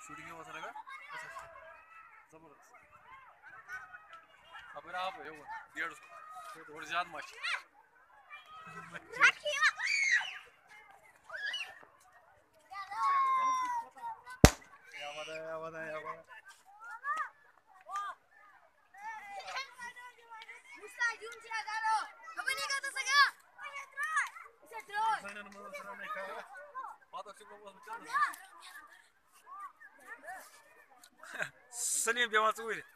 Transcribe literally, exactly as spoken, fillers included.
shooting में मसला का जबरदस्त अब आप हो डेढ़ सौ थोड़ी ज्यादा मच सलीम पेवान ऊर